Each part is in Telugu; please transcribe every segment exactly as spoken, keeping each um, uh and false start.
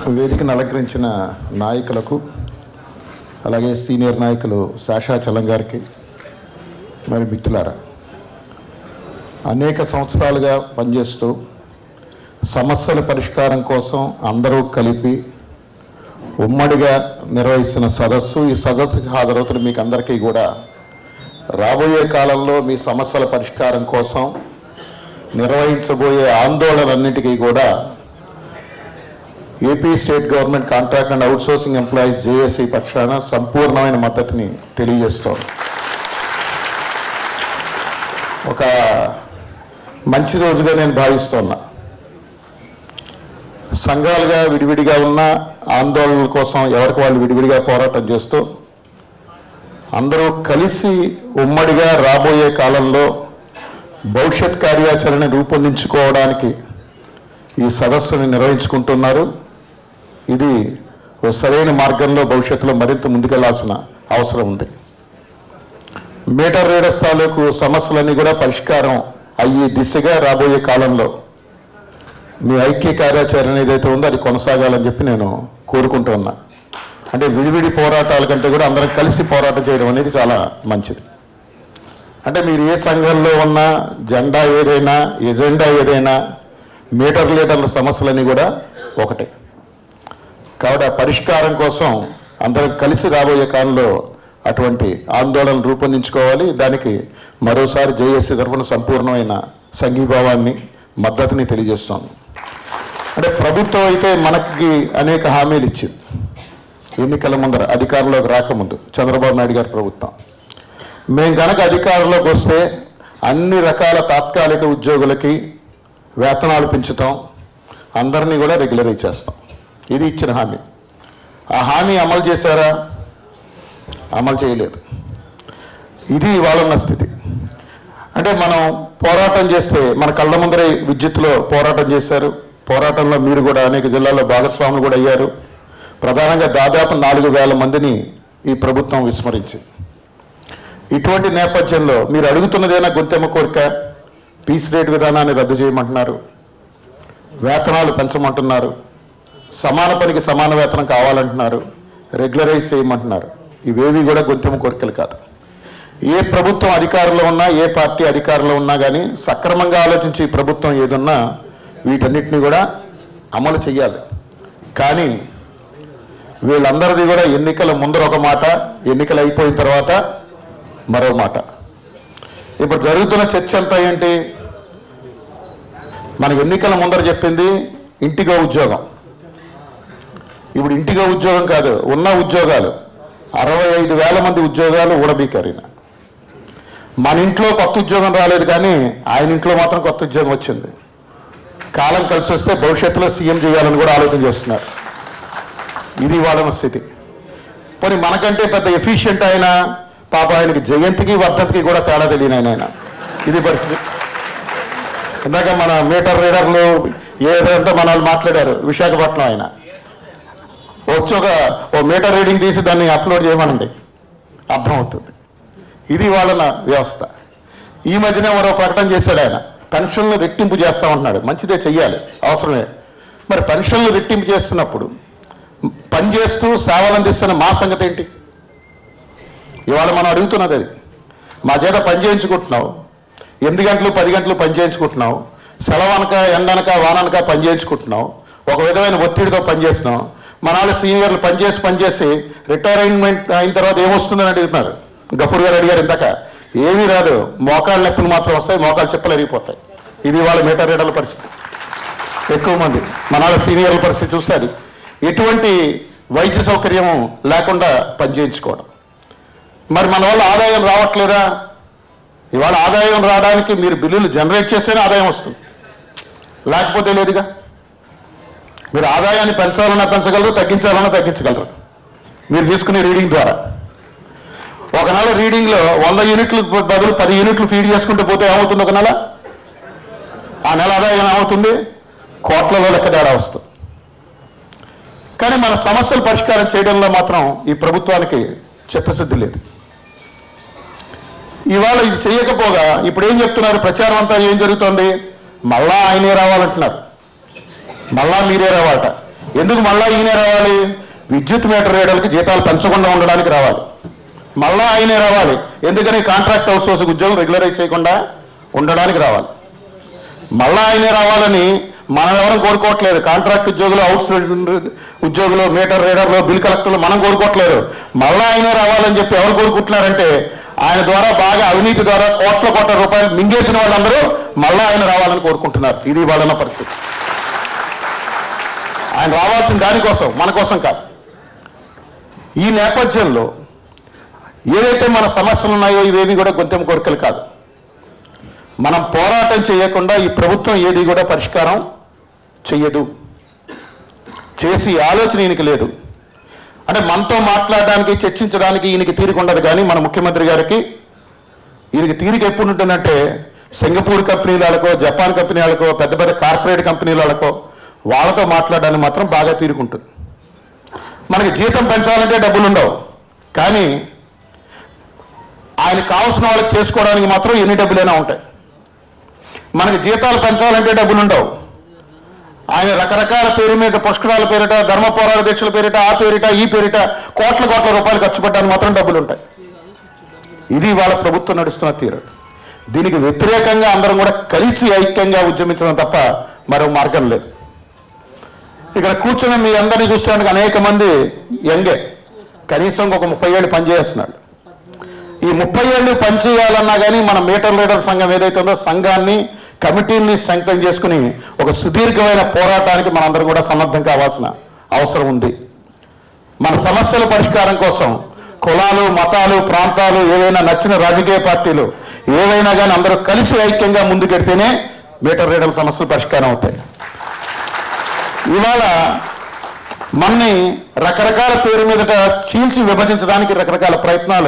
వేదికను అలంకరించిన నాయకులకు అలాగే సీనియర్ నాయకులు శేషాచలం గారికి మరి మిత్రులారా, అనేక సంవత్సరాలుగా పనిచేస్తూ సమస్యల పరిష్కారం కోసం అందరూ కలిపి ఉమ్మడిగా నిర్వహిస్తున్న సదస్సు. ఈ సదస్సుకి హాజరవుతున్న మీకు అందరికీ కూడా రాబోయే కాలంలో మీ సమస్యల పరిష్కారం కోసం నిర్వహించబోయే ఆందోళనలన్నిటికీ కూడా AP state government contract and outsourcing employees JAC పక్షాన సంపూర్ణమైన మద్దతుని తెలియజేస్తాం. ఒక మంచి రోజుగా నేను భావిస్తున్నా. సంఘాలుగా విడివిడిగా ఉన్న ఆందోళనల కోసం ఎవరికి వాళ్ళు విడివిడిగా పోరాటం చేస్తూ అందరూ కలిసి ఉమ్మడిగా రాబోయే కాలంలో భవిష్యత్ కార్యాచరణ రూపొందించుకోవడానికి ఈ సదస్సుని నిర్వహించుకుంటున్నారు. ఇది ఒక సరైన మార్గంలో భవిష్యత్తులో మరింత ముందుకెళ్లాల్సిన అవసరం ఉంది. మీటర్ రీడర్స్ తాలూకు సమస్యలన్నీ కూడా పరిష్కారం అయ్యే దిశగా రాబోయే కాలంలో మీ ఐక్య కార్యాచరణ ఏదైతే ఉందో అది కొనసాగాలని చెప్పి నేను కోరుకుంటూ ఉన్నా. అంటే విడివిడి పోరాటాల కంటే కూడా అందరం కలిసి పోరాటం చేయడం అనేది చాలా మంచిది. అంటే మీరు ఏ సంఘంలో ఉన్నా, జెండా ఏదైనా, ఎజెండా ఏదైనా, మీటర్ లీటర్ల సమస్యలన్నీ కూడా ఒకటే. కాబట్టి ఆ పరిష్కారం కోసం అందరం కలిసి రాబోయే కాలంలో అటువంటి ఆందోళన రూపొందించుకోవాలి. దానికి మరోసారి జేఏసీ తరఫున సంపూర్ణమైన సంఘీభావాన్ని, మద్దతుని తెలియజేస్తాను. అంటే ప్రభుత్వం అయితే మనకి అనేక హామీలు ఇచ్చింది. ఎన్నికల ముందర అధికారంలోకి రాకముందు చంద్రబాబు నాయుడు గారి ప్రభుత్వం, మేము కనుక అధికారంలోకి వస్తే అన్ని రకాల తాత్కాలిక ఉద్యోగులకి వేతనాలు పెంచుతాం, అందరినీ కూడా రెగ్యులరైజ్ చేస్తాం. ఇది ఇచ్చిన హామీ. ఆ హామీ అమలు చేశారా? అమలు చేయలేదు. ఇది ఇవాళ స్థితి. అంటే మనం పోరాటం చేస్తే మన కళ్ళ ముందరే విద్యుత్తులో పోరాటం చేశారు. పోరాటంలో మీరు కూడా అనేక జిల్లాల్లో భాగస్వాములు కూడా అయ్యారు. ప్రధానంగా దాదాపు నాలుగు వేల మందిని ఈ ప్రభుత్వం విస్మరించింది. ఇటువంటి నేపథ్యంలో మీరు అడుగుతున్నదేనా గొంతెమ్మ కోరిక? పీస్ రేట్ విధానాన్ని రద్దు చేయమంటున్నారు, వేతనాలు పెంచమంటున్నారు, సమాన పనికి సమాన వేతనం కావాలంటున్నారు, రెగ్యులరైజ్ చేయమంటున్నారు. ఇవేవి కూడా గొంతెమ్మ కోరికలు కాదు. ఏ ప్రభుత్వం అధికారంలో ఉన్నా, ఏ పార్టీ అధికారంలో ఉన్నా కానీ సక్రమంగా ఆలోచించి ఈ ప్రభుత్వం ఏదున్నా వీటన్నిటిని కూడా అమలు చేయాలి. కానీ వీళ్ళందరిది కూడా ఎన్నికల ముందర ఒక మాట, ఎన్నికలు అయిపోయిన తర్వాత మరో మాట. ఇప్పుడు జరుగుతున్న చర్చ అంతా ఏంటి? మనకి ఎన్నికల ముందర చెప్పింది ఇంటిగా ఉద్యోగం. ఇప్పుడు ఇంటిగా ఉద్యోగం కాదు, ఉన్న ఉద్యోగాలు అరవై ఐదు వేల మంది ఉద్యోగాలు ఊడబీకారు. మన ఇంట్లో కొత్త ఉద్యోగం రాలేదు, కానీ ఆయన ఇంట్లో మాత్రం కొత్త ఉద్యోగం వచ్చింది. కాలం కలిసి వస్తే భవిష్యత్తులో సీఎం చేయాలని కూడా ఆలోచన చేస్తున్నారు. ఇది వాళ్ళ స్థితి. పోనీ మనకంటే పెద్ద ఎఫిషియెంట్ అయినా పాప ఆయనకి జయంతికి వర్ధంతికి కూడా తేడా తెలియని ఆయన ఆయన ఇది పరిస్థితి. ఇందాక మన మీటర్ రీడర్లు ఏదంతా మన వాళ్ళు మాట్లాడారు. విశాఖపట్నం ఆయన వచ్చి ఒక ఓ మీటర్ రీడింగ్ తీసి దాన్ని అప్లోడ్ చేయమనండి, అర్థమవుతుంది. ఇది వాళ్ళ వ్యవస్థ. ఈ మధ్యనే మరో ప్రకటన చేశాడు ఆయన, పెన్షన్లు రెట్టింపు చేస్తామంటున్నాడు. మంచిదే, చెయ్యాలి, అవసరమే. మరి పెన్షన్లు రెట్టింపు చేస్తున్నప్పుడు పనిచేస్తూ సేవలు అందిస్తున్న మా సంగతి ఏంటి? ఇవాళ మనం అడుగుతున్నది అది. మా చేత పని చేయించుకుంటున్నావు, ఎనిమిది గంటలు పది గంటలు పని చేయించుకుంటున్నావు, సెలవనక ఎండనక వాననక పని చేయించుకుంటున్నావు, ఒక విధమైన ఒత్తిడితో పనిచేస్తున్నావు. మన వాళ్ళు సీనియర్లు పనిచేసి పనిచేసి రిటైర్మెంట్ అయిన తర్వాత ఏమొస్తుందని అడుగుతున్నారు. గఫూర్ గారు అడిగారు ఇందాక. ఏమీ రాదు, మోకాళ్ళ నొప్పులు మాత్రం వస్తాయి, మోకాళ్ళ చెప్పులు ఎరిగిపోతాయి. ఇది వాళ్ళ మీటర్ రీడర్ల పరిస్థితి. ఎక్కువ మంది మన వాళ్ళ సీనియర్ల పరిస్థితి చూస్తారు. ఎటువంటి వైద్య సౌకర్యం లేకుండా పనిచేయించుకోవడం. మరి మన వల్ల ఆదాయం రావట్లేదా? ఇవాళ ఆదాయం రావడానికి మీరు బిల్లులు జనరేట్ చేస్తేనే ఆదాయం వస్తుంది, లేకపోతే లేదుగా. మీరు ఆదాయాన్ని పెంచాలన్నా పెంచగలరు, తగ్గించాలన్నా తగ్గించగలరు మీరు తీసుకునే రీడింగ్ ద్వారా. ఒక నెల రీడింగ్లో వంద యూనిట్లు బదులు పది యూనిట్లు ఫీడ్ చేసుకుంటూ పోతే ఏమవుతుంది? ఒక నెల ఆ నెల ఆదాయం ఏమవుతుంది? కోట్లలో లెక్క తేడా వస్తుంది. కానీ మన సమస్యలు పరిష్కారం చేయడంలో మాత్రం ఈ ప్రభుత్వానికి చిత్తశుద్ధి లేదు. ఇవాళ ఇది చేయకపోగా ఇప్పుడు ఏం చెప్తున్నారు? ప్రచారం అంతా ఏం జరుగుతోంది? మళ్ళా ఆయనే రావాలంటున్నారు, మళ్ళా మీరే రావాలట. ఎందుకు మళ్ళా ఈయనే రావాలి? విద్యుత్ మీటర్ రీడర్లకు జీతాలు పెంచకుండా ఉండడానికి రావాలి. మళ్ళా ఆయనే రావాలి. ఎందుకని? కాంట్రాక్ట్ అవుట్ సోర్స్ ఉద్యోగం రెగ్యులరైజ్ చేయకుండా ఉండడానికి రావాలి. మళ్ళా ఆయనే రావాలని మనం ఎవరం కోరుకోవట్లేదు. కాంట్రాక్ట్ ఉద్యోగులు, అవుట్ ఉద్యోగులు, మీటర్ రీడర్లు, బిల్ కలెక్టర్లు మనం కోరుకోవట్లేదు. మళ్ళా ఆయనే రావాలని చెప్పి ఎవరు కోరుకుంటున్నారంటే ఆయన ద్వారా బాగా అవినీతి ద్వారా కోట్ల కోట్ల రూపాయలు మింగేసిన వాళ్ళందరూ మళ్ళా ఆయన రావాలని కోరుకుంటున్నారు. ఇది వాళ్ళన్న పరిస్థితి. ఆయన రావాల్సిన దానికోసం, మన కోసం కాదు. ఈ నేపథ్యంలో ఏదైతే మన సమస్యలు ఉన్నాయో ఇవేవి కూడా గొంతెం కోరికలు కాదు. మనం పోరాటం చేయకుండా ఈ ప్రభుత్వం ఏది కూడా పరిష్కారం చెయ్యదు. చేసి ఆలోచన ఈయనకి లేదు. అంటే మనతో మాట్లాడడానికి, చర్చించడానికి ఈయనకి తీరిక ఉండదు. కానీ మన ముఖ్యమంత్రి గారికి ఈయనకి తీరిక ఎప్పుడు ఉంటుందంటే సింగపూర్ కంపెనీల వాళ్ళకో, జపాన్ కంపెనీ వాళ్ళకో, పెద్ద పెద్ద కార్పొరేట్ కంపెనీల వాళ్ళకో వాళ్ళతో మాట్లాడడానికి మాత్రం బాగా తీరుకుంటుంది. మనకి జీతం పెంచాలంటే డబ్బులు ఉండవు. కానీ ఆయనకు కావాల్సిన వాళ్ళకి చేసుకోవడానికి మాత్రం ఎన్ని డబ్బులైనా ఉంటాయి. మనకి జీతాలు పెంచాలంటే డబ్బులు ఉండవు. ఆయన రకరకాల పేరు మీద, పుష్కరాల పేరిట, ధర్మ పోరాట దీక్షల పేరిట, ఆ పేరిట, ఈ పేరిట కోట్ల కోట్ల రూపాయలు ఖర్చు పెట్టడానికి మాత్రం డబ్బులు ఉంటాయి. ఇది వాళ్ళ ప్రభుత్వం నడుస్తున్న తీరు. దీనికి వ్యతిరేకంగా అందరం కూడా కలిసి ఐక్యంగా ఉద్యమించడం తప్ప మరో మార్గం లేదు. ఇక్కడ కూర్చొని మీ అందరినీ చూసుకోవడానికి అనేక మంది యంగే, కనీసం ఒక ముప్పై ఏళ్ళు పనిచేస్తున్నాడు. ఈ ముప్పై ఏళ్ళు పనిచేయాలన్నా కానీ మన మీటర్ లీడర్ సంఘం ఏదైతే ఉందో సంఘాన్ని, కమిటీని స్ట్రెంగ్తన్ చేసుకుని ఒక సుదీర్ఘమైన పోరాటానికి మనందరం కూడా సన్నద్ధం కావాల్సిన అవసరం ఉంది. మన సమస్యల పరిష్కారం కోసం కులాలు, మతాలు, ప్రాంతాలు, ఏవైనా నచ్చిన రాజకీయ పార్టీలు ఏవైనా కానీ అందరూ కలిసి ఐక్యంగా ముందుకెడితేనే మీటర్ రీడర్ సమస్యలు పరిష్కారం అవుతాయి. ఇవాళ మన్ని రకరకాల పేరు మీదట చీల్చి విభజించడానికి రకరకాల ప్రయత్నాలు,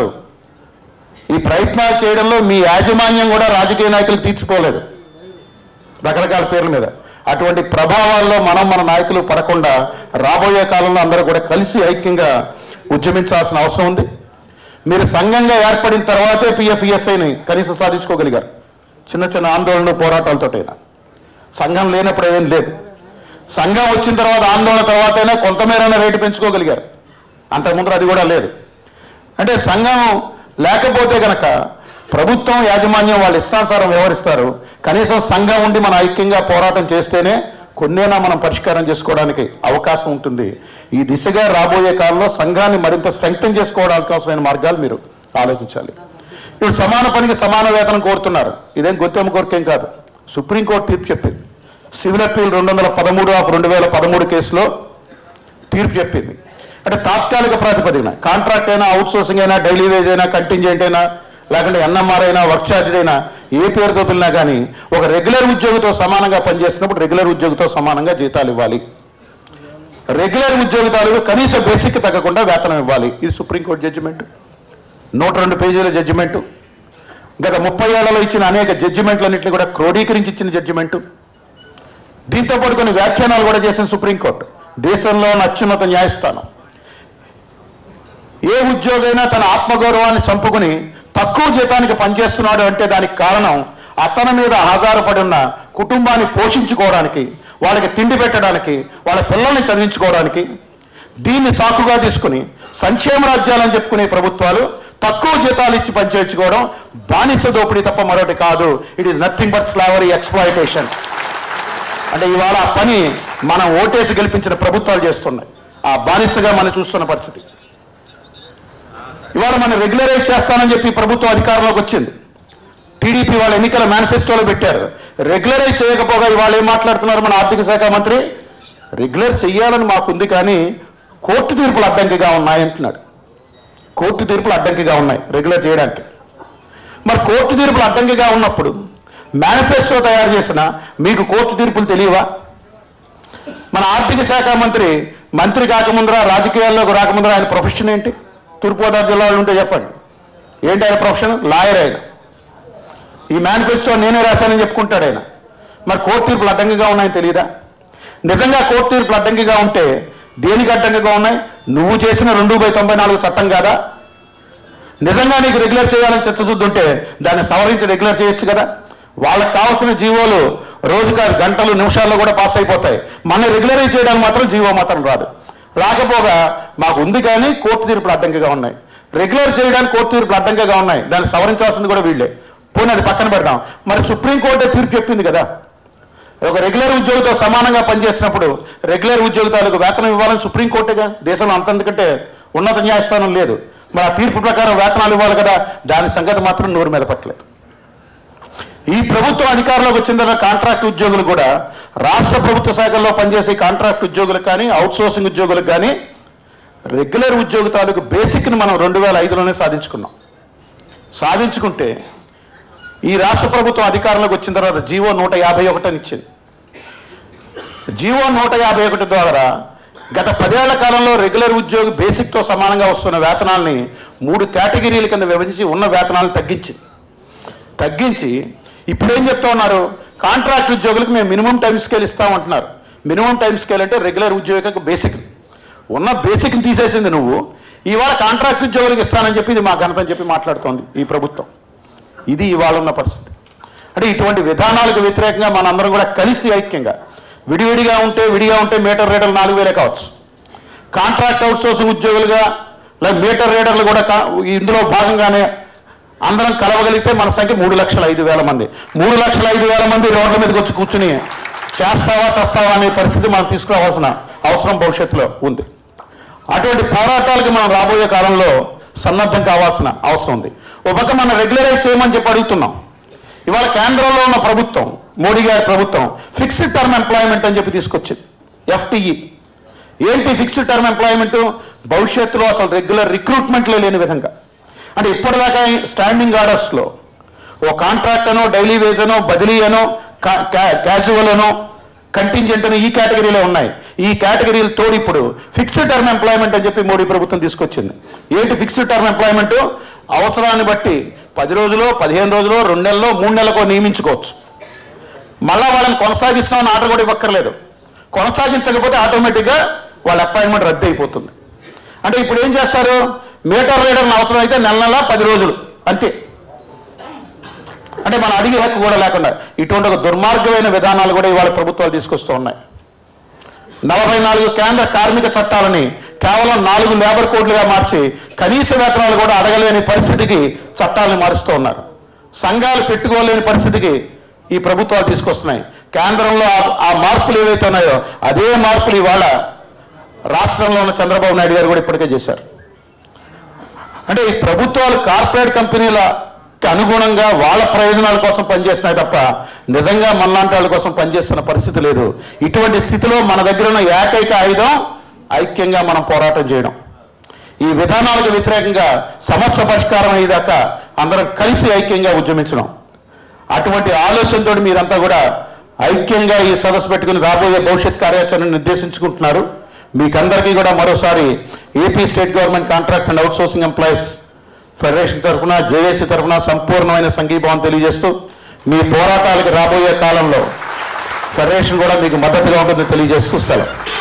ఈ ప్రయత్నాలు చేయడంలో మీ యాజమాన్యం కూడా రాజకీయ నాయకులు తీర్చుకోలేదు రకరకాల పేర్ల మీద. అటువంటి ప్రభావాల్లో మనం మన నాయకులు పడకుండా రాబోయే కాలంలో అందరూ కూడా కలిసి ఐక్యంగా ఉద్యమించాల్సిన అవసరం ఉంది. మీరు సంఘంగా ఏర్పడిన తర్వాతే పిఎఫ్ఈఎస్ఐని కనీసం సాధించుకోగలిగారు. చిన్న చిన్న ఆందోళనలు, పోరాటాలతోటైనా. సంఘం లేనప్పుడు ఏం లేదు. సంఘం వచ్చిన తర్వాత, ఆందోళన తర్వాతైనా కొంతమేరైనా రేటు పెంచుకోగలిగారు. అంతకుముందు అది కూడా లేదు. అంటే సంఘం లేకపోతే కనుక ప్రభుత్వం, యాజమాన్యం వాళ్ళు ఇష్టానుసారం వ్యవహరిస్తారు. కనీసం సంఘం ఉండి మన ఐక్యంగా పోరాటం చేస్తేనే కొన్నేనా మనం పరిష్కారం చేసుకోవడానికి అవకాశం ఉంటుంది. ఈ దిశగా రాబోయే కాలంలో సంఘాన్ని మరింత స్ట్రెంగ్తన్ చేసుకోవడానికి అవసరమైన మార్గాలు మీరు ఆలోచించాలి. ఇప్పుడు సమాన పనికి సమాన వేతనం కోరుతున్నారు. ఇదేం గొంతెమ్మ కోరికేం కాదు. సుప్రీంకోర్టు తీర్పు చెప్పింది. సివిల్ అప్పీల్ రెండు వందల పదమూడు ఆఫ్ రెండు వేల పదమూడు కేసులో తీర్పు చెప్పింది. అంటే తాత్కాలిక ప్రాతిపదికన కాంట్రాక్ట్ అయినా, అవుట్ సోర్సింగ్ అయినా, డైలీ వేజ్ అయినా, కంటింజెంట్ అయినా, లేకుంటే ఎన్ఎంఆర్ అయినా, వర్క్ ఛార్జ్ అయినా, ఏ పేరుతో పిలినా కానీ ఒక రెగ్యులర్ ఉద్యోగితో సమానంగా పనిచేస్తున్నప్పుడు రెగ్యులర్ ఉద్యోగితో సమానంగా జీతాలు ఇవ్వాలి. రెగ్యులర్ ఉద్యోగితాలు కనీస బేసిక్ తగ్గకుండా వేతనం ఇవ్వాలి. ఇది సుప్రీంకోర్టు జడ్జిమెంట్. నూట రెండు పేజీల జడ్జిమెంటు. గత ముప్పై ఏళ్లలో ఇచ్చిన అనేక జడ్జిమెంట్లన్నింటినీ కూడా క్రోడీకరించి ఇచ్చిన జడ్జిమెంటు. దీంతో పాటు కొన్ని వ్యాఖ్యానాలు కూడా చేసిన సుప్రీంకోర్టు. దేశంలో ఉన్న అత్యున్నత న్యాయస్థానం. ఏ ఉద్యోగైనా తన ఆత్మగౌరవాన్ని చంపుకుని తక్కువ జీతానికి పనిచేస్తున్నాడు అంటే దానికి కారణం అతని మీద ఆధారపడి ఉన్న కుటుంబాన్ని పోషించుకోవడానికి, వాళ్ళకి తిండి పెట్టడానికి, వాళ్ళ పిల్లల్ని చదివించుకోవడానికి దీన్ని సాకుగా తీసుకుని సంక్షేమ రాజ్యాలని చెప్పుకునే ప్రభుత్వాలు తక్కువ జీతాలు ఇచ్చి పనిచేయించుకోవడం బానిస దోపిడీ తప్ప మరొకటి కాదు. It is nothing but slavery exploitation. అంటే ఇవాళ ఆ పని మనం ఓటేసి గెలిపించిన ప్రభుత్వాలు చేస్తున్నాయి. ఆ బానిసగా మనం చూస్తున్న పరిస్థితి. ఇవాళ మనం రెగ్యులరైజ్ చేస్తానని చెప్పి ప్రభుత్వం అధికారంలోకి వచ్చింది. టీడీపీ వాళ్ళ ఎన్నికల మేనిఫెస్టోలో పెట్టారు. రెగ్యులరైజ్ చేయకపోగా ఇవాళ ఏం మాట్లాడుతున్నారు మన ఆర్థిక శాఖ మంత్రి? రెగ్యులర్ చెయ్యాలని మాకుంది కానీ కోర్టు తీర్పులు అడ్డంకిగా ఉన్నాయంటున్నాడు. కోర్టు తీర్పులు అడ్డంకిగా ఉన్నాయి రెగ్యులర్ చేయడానికి. మరి కోర్టు తీర్పులు అడ్డంకిగా ఉన్నప్పుడు మేనిఫెస్టో తయారు చేసిన మీకు కోర్టు తీర్పులు తెలియవా? మన ఆర్థిక శాఖ మంత్రి మంత్రి కాకముందర, రాజకీయాల్లోకి రాకముందర ఆయన ప్రొఫెషన్ ఏంటి? తూర్పుగోదావరి జిల్లాలో ఉంటే చెప్పండి. ఏంటి ఆయన ప్రొఫెషన్? లాయర్. ఆయన ఈ మేనిఫెస్టో నేనే రాశానని చెప్పుకుంటాడు ఆయన. మరి కోర్టు తీర్పులు అడ్డంకిగా ఉన్నాయని తెలియదా? నిజంగా కోర్టు తీర్పులు అడ్డంకిగా ఉంటే దేనికి అడ్డంకిగా ఉన్నాయి? నువ్వు చేసిన రెండు బై తొంభై నాలుగు చట్టం కాదా? నిజంగా నీకు రెగ్యులర్ చేయాలని చిత్తశుద్ధి ఉంటే దాన్ని సవరించి రెగ్యులర్ చేయొచ్చు కదా. వాళ్ళకి కావాల్సిన జీవోలు రోజు కాదు గంటలు నిమిషాల్లో కూడా పాస్ అయిపోతాయి. మన రెగ్యులరైజ్ చేయడానికి మాత్రం జీవో మాత్రం రాదు. రాకపోగా మాకు ఉంది కానీ కోర్టు తీర్పులు అడ్డంకిగా ఉన్నాయి. రెగ్యులర్ చేయడానికి కోర్టు తీర్పులు అడ్డంకిగా ఉన్నాయి. దాన్ని సవరించాల్సింది కూడా వీళ్ళే. పోనీ అది పక్కన పెడదాం. మరి సుప్రీంకోర్టే తీర్పు చెప్పింది కదా, ఒక రెగ్యులర్ ఉద్యోగితో సమానంగా పనిచేసినప్పుడు రెగ్యులర్ ఉద్యోగితాలకు వేతనం ఇవ్వాలని సుప్రీంకోర్టుగా, దేశంలో అంతకంటే ఉన్నత న్యాయస్థానం లేదు. మరి ఆ తీర్పు ప్రకారం వేతనాలు ఇవ్వాలి కదా, దాని సంగతి మాత్రం నోరు మీద పట్టలేదు. ఈ ప్రభుత్వం అధికారంలోకి వచ్చిన తర్వాత కాంట్రాక్ట్ ఉద్యోగులు కూడా రాష్ట్ర ప్రభుత్వ శాఖల్లో పనిచేసే కాంట్రాక్ట్ ఉద్యోగులకు కానీ అవుట్సోర్సింగ్ ఉద్యోగులకు కానీ రెగ్యులర్ ఉద్యోగితాలకు బేసిక్ని మనం రెండు వేల ఐదులోనే సాధించుకున్నాం. సాధించుకుంటే ఈ రాష్ట్ర ప్రభుత్వం అధికారంలోకి వచ్చిన తర్వాత జీవో నూట యాభై ఒకటి అని ఇచ్చింది. జీవో నూట యాభై ఒకటి ద్వారా గత పదేళ్ల కాలంలో రెగ్యులర్ ఉద్యోగి బేసిక్తో సమానంగా వస్తున్న వేతనాల్ని మూడు కేటగిరీల కింద విభజించి ఉన్న వేతనాలను తగ్గించింది. తగ్గించి ఇప్పుడు ఏం చెప్తా ఉన్నారు, కాంట్రాక్ట్ ఉద్యోగులకు మేము మినిమం టైం స్కేల్ ఇస్తామంటున్నారు. మినిమం టైం స్కేల్ అంటే రెగ్యులర్ ఉద్యోగికి బేసిక్, ఉన్న బేసిక్ని తీసేసింది నువ్వు, ఇవాళ కాంట్రాక్ట్ ఉద్యోగులకు ఇస్తానని చెప్పి ఇది మా ఘనత అని చెప్పి మాట్లాడుతోంది ఈ ప్రభుత్వం. ఇది ఇవాళ ఉన్న పరిస్థితి. అంటే ఇటువంటి విధానాలకు వ్యతిరేకంగా మనందరం కూడా కలిసి ఐక్యంగా, విడివిడిగా ఉంటే విడిగా ఉంటే మీటర్ రీడర్లు నాలుగు వేలే కావచ్చు, కాంట్రాక్ట్ అవుట్సోర్సింగ్ ఉద్యోగులుగా లేదా మీటర్ రీడర్లు కూడా ఇందులో భాగంగానే అందరం కలవగలిగితే మన సంఖ్య మూడు లక్షల ఐదు వేల మంది మూడు లక్షల ఐదు వేల మంది రోడ్ల మీదకి వచ్చి కూర్చుని చేస్తావా చేస్తావా అనే పరిస్థితి మనం తీసుకురావాల్సిన అవసరం భవిష్యత్తులో ఉంది. అటువంటి పోరాటాలకి మనం రాబోయే కాలంలో సన్నద్ధం కావాల్సిన అవసరం ఉంది. ఒక పక్క మనం రెగ్యులరైజ్ చేయమని చెప్పి అడుగుతున్నాం. ఇవాళ కేంద్రంలో ఉన్న ప్రభుత్వం, మోడీ గారి ప్రభుత్వం ఫిక్స్డ్ టర్మ్ ఎంప్లాయ్మెంట్ అని చెప్పి తీసుకొచ్చింది, ఎఫ్టీఈ. ఏంటి ఫిక్స్డ్ టర్మ్ ఎంప్లాయ్మెంట్? భవిష్యత్తులో అసలు రెగ్యులర్ రిక్రూట్మెంట్లో లేని విధంగా, అంటే ఇప్పటిదాకా స్టాండింగ్ ఆర్డర్స్లో ఓ కాంట్రాక్ట్ అనో, డైలీ వేజ్ అనో, బదిలీ అనో, క్యాజువల్ అనో, కంటింజెంట్ అని ఈ కేటగిరీలో ఉన్నాయి. ఈ కేటగిరీలు తోడు ఇప్పుడు ఫిక్స్డ్ టర్మ్ ఎంప్లాయ్మెంట్ అని చెప్పి మోడీ ప్రభుత్వం తీసుకొచ్చింది. ఏంటి ఫిక్స్డ్ టర్మ్ ఎంప్లాయ్మెంట్? అవసరాన్ని బట్టి పది రోజులు, పదిహేను రోజులు, రెండు నెలలు, మూడు నెలలకు నియమించుకోవచ్చు. మళ్ళా వాళ్ళని కొనసాగిస్తామని ఆర్డర్ కూడా ఇవ్వక్కర్లేదు. కొనసాగించకపోతే ఆటోమేటిక్గా వాళ్ళ అపాయింట్మెంట్ రద్దు అయిపోతుంది. అంటే ఇప్పుడు ఏం చేస్తారు, మీటర్ రీడర్ని అవసరం అయితే నెల నెల పది రోజులు అంతే. అంటే మనం అడిగే హక్కు కూడా లేకుండా ఇటువంటి ఒక దుర్మార్గమైన విధానాలు కూడా ఇవాళ ప్రభుత్వాలు తీసుకొస్తూ ఉన్నాయి. నలభై నాలుగు కేంద్ర కార్మిక చట్టాలని కేవలం నాలుగు లేబర్ కోడ్లుగా మార్చి కనీస వేతనాలు కూడా అడగలేని పరిస్థితికి చట్టాలను మారుస్తూ ఉన్నారు. సంఘాలు పెట్టుకోలేని పరిస్థితికి ఈ ప్రభుత్వాలు తీసుకొస్తున్నాయి. కేంద్రంలో ఆ మార్పులు ఏవైతే ఉన్నాయో అదే మార్పులు ఇవాళ రాష్ట్రంలో ఉన్న చంద్రబాబు నాయుడు గారు కూడా ఇప్పటికే చేశారు. అంటే ఈ ప్రభుత్వాలు కార్పొరేట్ కంపెనీలకి అనుగుణంగా వాళ్ళ ప్రయోజనాల కోసం పనిచేస్తున్నాయి తప్ప నిజంగా మనలాంటి వాళ్ళ కోసం పనిచేస్తున్న పరిస్థితి లేదు. ఇటువంటి స్థితిలో మన దగ్గర ఉన్న ఏకైక ఆయుధం ఐక్యంగా మనం పోరాటం చేయడం. ఈ విధానాలకు వ్యతిరేకంగా సమస్య పరిష్కారం అయ్యేదాకా అందరం కలిసి ఐక్యంగా ఉద్యమించడం. అటువంటి ఆలోచనతో మీరంతా కూడా ఐక్యంగా ఈ సదస్సు పెట్టుకుని రాబోయే భవిష్యత్ కార్యాచరణను నిర్దేశించుకుంటున్నారు. మీకందరికీ కూడా మరోసారి AP state government contract and outsourcing employees federation తరఫున, జేఏసీ తరఫున సంపూర్ణమైన సంఘీభావం తెలియజేస్తూ మీ పోరాటాలకు రాబోయే కాలంలో ఫెడరేషన్ కూడా మీకు మద్దతుగా ఉంటుందని తెలియజేస్తూ సెలవు.